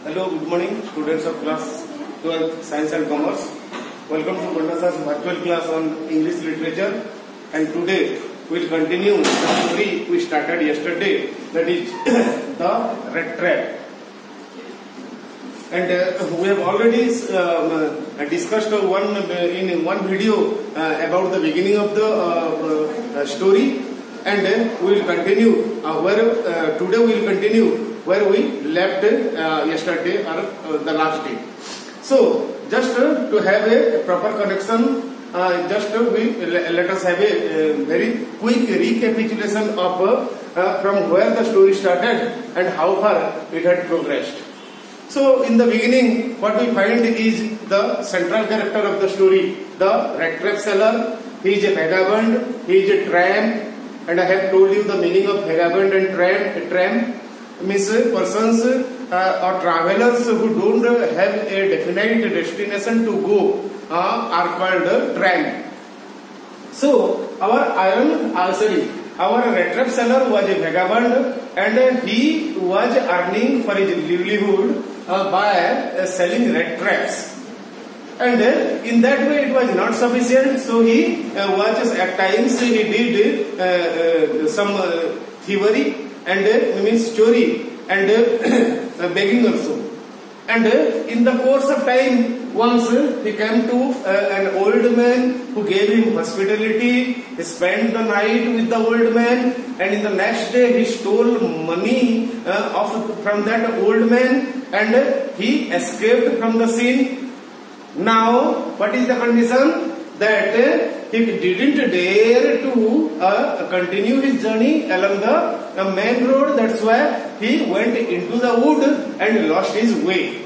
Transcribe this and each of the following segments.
Hello, good morning, students of class 12th Science and Commerce. Welcome to Pandas's virtual class on English literature. And today we will continue the story we started yesterday, that is the rat trap. And we have already discussed in one video about the beginning of the story, and we will continue today we will continue where we left yesterday or the last day. So just to have a proper connection, let us have a very quick recapitulation of from where the story started and how far it had progressed. So in the beginning, what we find is the central character of the story, the rat trap seller. He is a vagabond, he is a tramp, and I have told you the meaning of vagabond and tramp. Means persons or travelers who don't have a definite destination to go are called tramp. So our rat trap seller was a vagabond, and he was earning for his livelihood by selling rat traps. And in that way it was not sufficient, so he was at times he did some thievery and means chori and begging also. And in the course of time, once he came to an old man who gave him hospitality. He spent the night with the old man, and in the next day he stole money from that old man, and he escaped from the scene. Now, what is the condition? That he didn't dare to continue his journey along the main road. That's why he went into the wood and lost his way.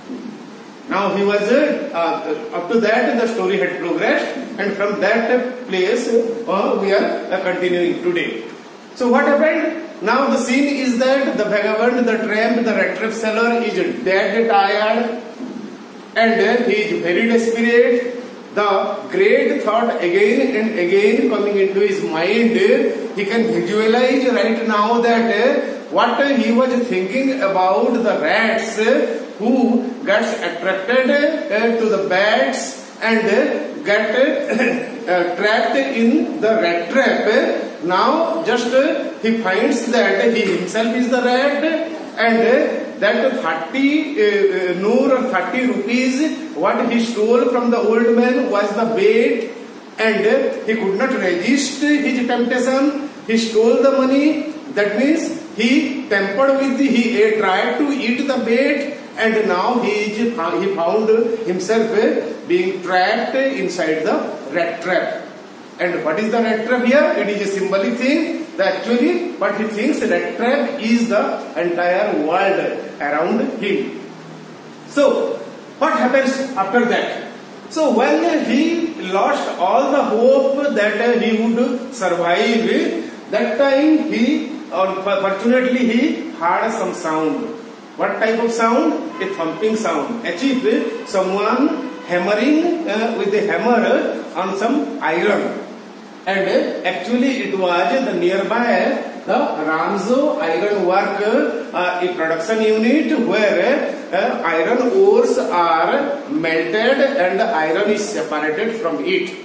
Now he was up to that the story had progressed, and from that place we are continuing today. So what happened? Now the scene is that the vagabond, the tramp, the rat trap seller is dead tired, and he is very desperate. The great thought again and again coming into his mind. He can visualize right now that what he was thinking about the rats who gets attracted to the bats and get trapped in the rat trap. Now just he finds that he himself is the rat, and that 30 noor or 30 rupees what he stole from the old man was the bait, and he could not resist his temptation. He stole the money. That means he tampered with, he tried to eat the bait, and now he found himself being trapped inside the rat trap. And what is the rat trap here? It is a symbolic thing. Actually, what he thinks rat trap is the entire world around him. So, what happens after that? So, when he lost all the hope that he would survive, that time fortunately he heard some sound. What type of sound? A thumping sound, as if someone hammering with a hammer on some iron. And actually it was the nearby the Ramzo Iron Work a production unit where iron ores are melted and the iron is separated from it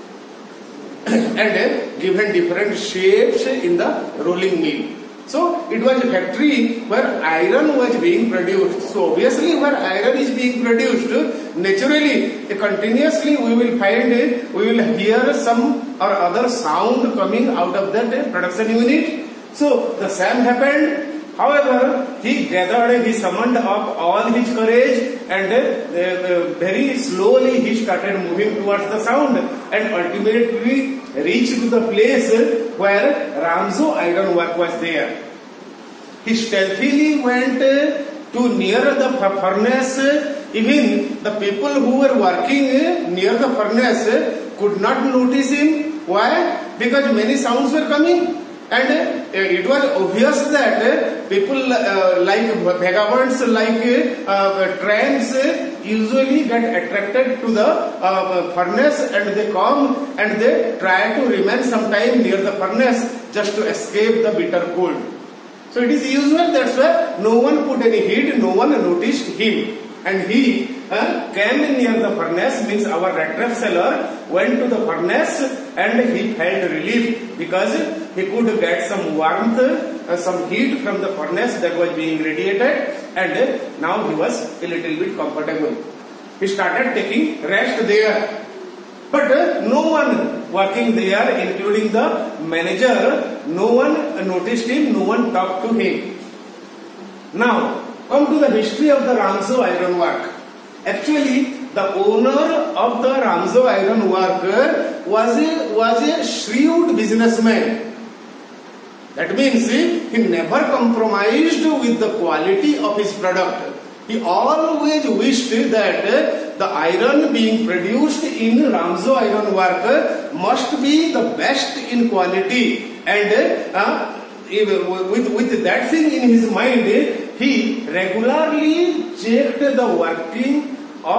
and given different shapes in the rolling mill. So it was a factory where iron was being produced. So obviously where iron is being produced, naturally continuously we will hear some or other sound coming out of that production unit. So the same happened. However, he summoned up all his courage, and very slowly he started moving towards the sound, and ultimately reached the place where Ramzo Iron Work was there. He stealthily went to near the furnace. Even the people who were working near the furnace could not notice him. Why? Because many sounds were coming. And it was obvious that people like vagabonds, like tramps, usually get attracted to the furnace, and they come and they try to remain some time near the furnace just to escape the bitter cold. So it is usual, that's why no one put any heed, no one noticed him. And he came near the furnace, means our rat trap seller went to the furnace and he felt relief because he could get some warmth, some heat from the furnace that was being radiated, and now he was a little bit comfortable. He started taking rest there. But no one working there, including the manager, no one noticed him, no one talked to him. Now, come to the history of the Ramsau Iron Work. Actually, the owner of the Ramsau Iron Work was a shrewd businessman. That means he never compromised with the quality of his product. He always wished that the iron being produced in Ramsau Iron Work must be the best in quality, and with that thing in his mind, he regularly checked the working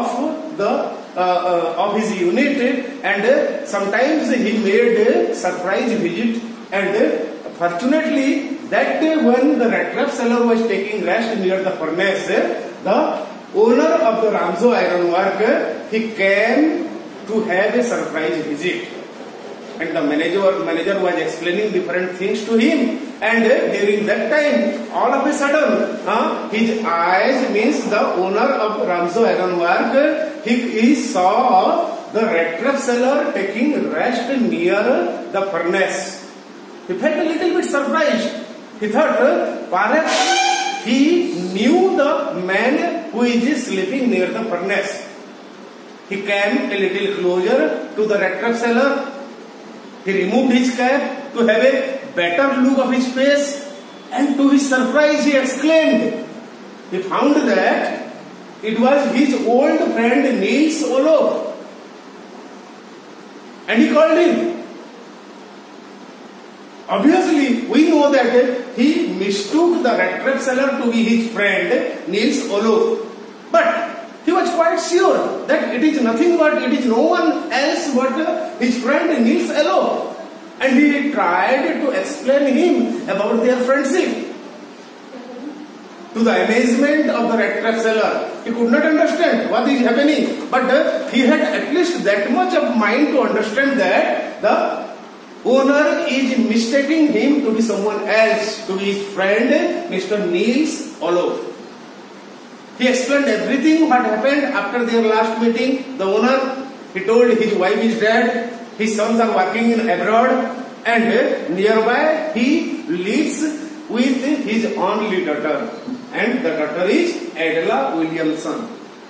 of his unit, and sometimes he made a surprise visit. And fortunately, that day when the rat trap seller was taking rest near the furnace, the owner of the Ramsau Iron Work, he came to have a surprise visit. And the manager was explaining different things to him, and during that time, all of a sudden, his eyes, means the owner of Ramsau Iron Work, he saw the rat trap seller taking rest near the furnace. He felt a little bit surprised. He thought perhaps he knew the man who is sleeping near the furnace. He came a little closer to the rat trap seller. He removed his cap to have a better look of his face, and to his surprise he exclaimed. He found that it was his old friend Niels Olof, and he called him. Obviously, we know that he mistook the rat trap seller to be his friend Niels Olof, but he was quite sure that it is nothing but, it is no one else but his friend Niels Olof. And he tried to explain him about their friendship. To the amazement of the rat trap seller, he could not understand what is happening, but he had at least that much of mind to understand that the owner is mistaking him to be someone else, to be his friend Mr. Niels Olof. He explained everything what happened after their last meeting. The owner, he told his wife is dead, his sons are working in abroad, and nearby he lives with his only daughter, and the daughter is Adela Williamson.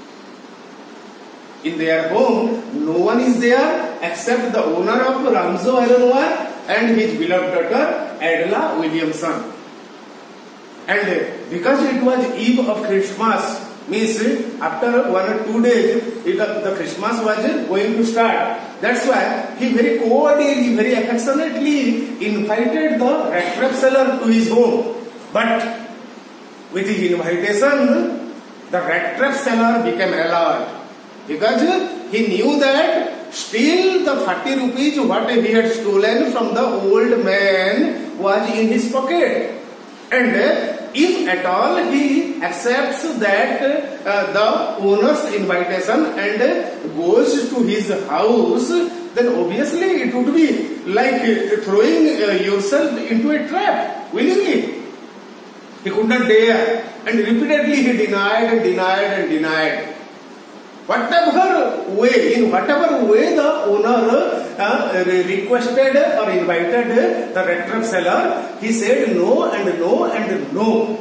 In their home, no one is there except the owner of Ramsau Iron Work and his beloved daughter Adela Williamson. And because it was eve of Christmas, means after 1 or 2 days, the Christmas was going to start. That's why he very cordially, very affectionately invited the rat trap seller to his home. But with his invitation, the rat trap seller became alert, because he knew that still the 40 rupees what he had stolen from the old man was in his pocket. And if at all he accepts that the owner's invitation and goes to his house, then obviously it would be like throwing yourself into a trap willingly. He could not dare, and repeatedly he denied and denied and denied. Whatever way, in whatever way the owner requested or invited the rat trap seller, he said no and no and no.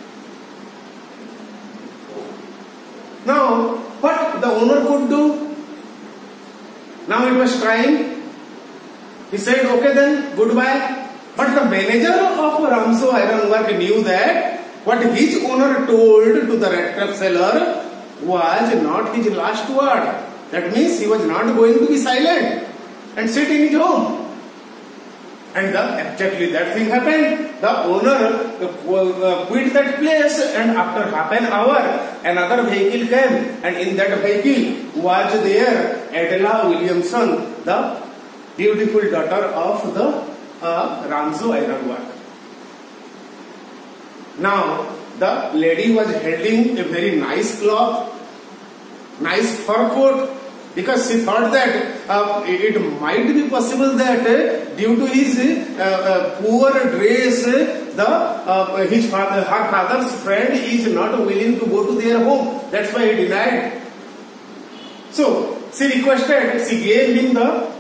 Now, what the owner could do? Now it was time. He said, okay then, goodbye. But the manager of Ramsau Iron Work knew that what his owner told to the rat trap seller was not his last word. That means he was not going to be silent and sit in his home. And exactly that thing happened. The owner quit that place, and after half an hour, another vehicle came, and in that vehicle was there Adela Williamson, the beautiful daughter of the Ramsau Iron Work. Now the lady was holding a very nice cloth, nice fur coat, because she thought that it might be possible that due to his poor dress, her father's friend is not willing to go to their home. That's why he denied. So she requested, she gave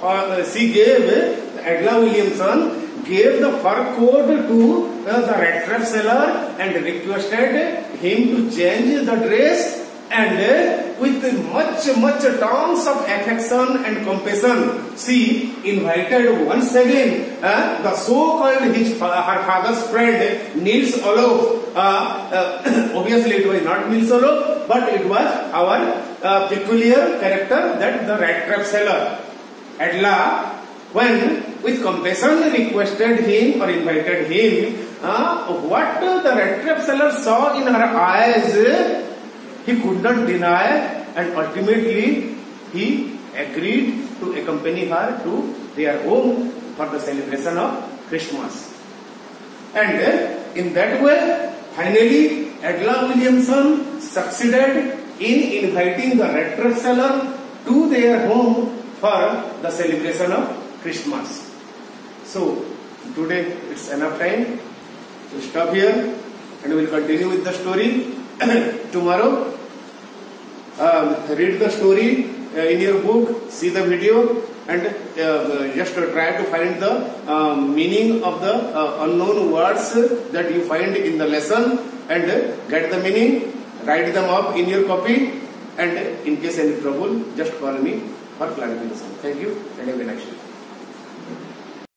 Adela Williamson gave the fur coat to the rat trap seller and requested him to change the dress, and with much terms of affection and compassion, she invited once again the so-called her father's friend Nils Olof. Obviously it was not Nils Olof, but it was our peculiar character, that the rat trap seller. Adela, when with compassion requested him or invited him, what the rat trap seller saw in her eyes, he could not deny, and ultimately he agreed to accompany her to their home for the celebration of Christmas. And in that way, finally, Adela Williamson succeeded in inviting the rat trap seller to their home for the celebration of Christmas. So today it's enough time to stop here, and we will continue with the story tomorrow. Read the story in your book, see the video, and just try to find the meaning of the unknown words that you find in the lesson, and get the meaning, write them up in your copy, and in case any trouble, just call me for clarification. Thank you, and have a nice day.